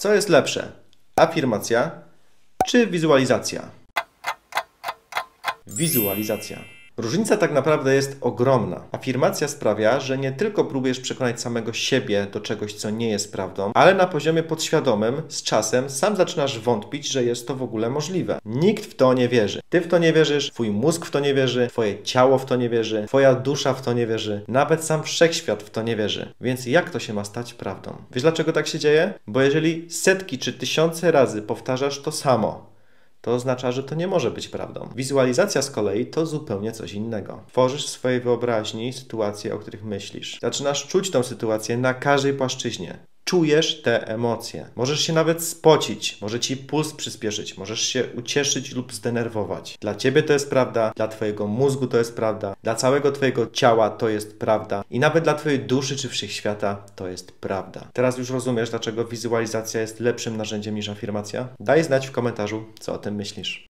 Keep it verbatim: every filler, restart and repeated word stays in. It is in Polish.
Co jest lepsze? Afirmacja czy wizualizacja? Wizualizacja. Różnica tak naprawdę jest ogromna. Afirmacja sprawia, że nie tylko próbujesz przekonać samego siebie do czegoś, co nie jest prawdą, ale na poziomie podświadomym z czasem sam zaczynasz wątpić, że jest to w ogóle możliwe. Nikt w to nie wierzy. Ty w to nie wierzysz, twój mózg w to nie wierzy, twoje ciało w to nie wierzy, twoja dusza w to nie wierzy, nawet sam wszechświat w to nie wierzy. Więc jak to się ma stać prawdą? Wiesz dlaczego tak się dzieje? Bo jeżeli setki czy tysiące razy powtarzasz to samo, to oznacza, że to nie może być prawdą. Wizualizacja z kolei to zupełnie coś innego. Tworzysz w swojej wyobraźni sytuacje, o których myślisz. Zaczynasz czuć tę sytuację na każdej płaszczyźnie. Czujesz te emocje. Możesz się nawet spocić, może ci puls przyspieszyć, możesz się ucieszyć lub zdenerwować. Dla ciebie to jest prawda, dla twojego mózgu to jest prawda, dla całego twojego ciała to jest prawda i nawet dla twojej duszy czy wszechświata to jest prawda. Teraz już rozumiesz, dlaczego wizualizacja jest lepszym narzędziem niż afirmacja? Daj znać w komentarzu, co o tym myślisz.